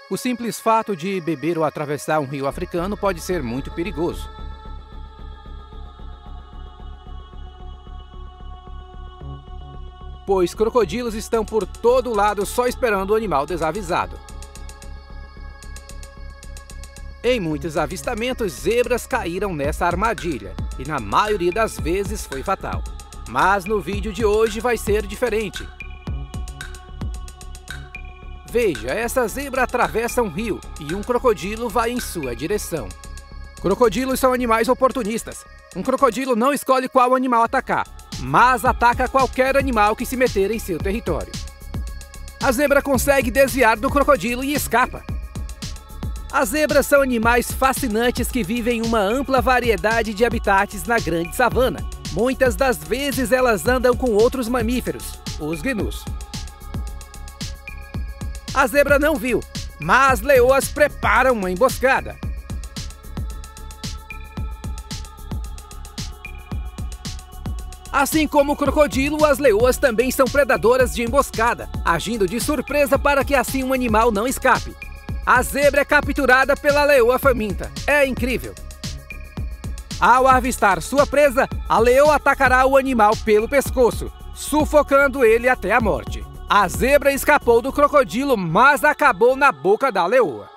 O simples fato de beber ou atravessar um rio africano pode ser muito perigoso. Pois crocodilos estão por todo lado só esperando o animal desavisado. Em muitos avistamentos, zebras caíram nessa armadilha, e na maioria das vezes foi fatal. Mas no vídeo de hoje vai ser diferente. Veja, essa zebra atravessa um rio e um crocodilo vai em sua direção. Crocodilos são animais oportunistas. Um crocodilo não escolhe qual animal atacar, mas ataca qualquer animal que se meter em seu território. A zebra consegue desviar do crocodilo e escapa. As zebras são animais fascinantes que vivem em uma ampla variedade de habitats na grande savana. Muitas das vezes elas andam com outros mamíferos, os gnus. A zebra não viu, mas leoas preparam uma emboscada. Assim como o crocodilo, as leoas também são predadoras de emboscada, agindo de surpresa para que assim um animal não escape. A zebra é capturada pela leoa faminta. É incrível! Ao avistar sua presa, a leoa atacará o animal pelo pescoço, sufocando ele até a morte. A zebra escapou do crocodilo, mas acabou na boca da leoa.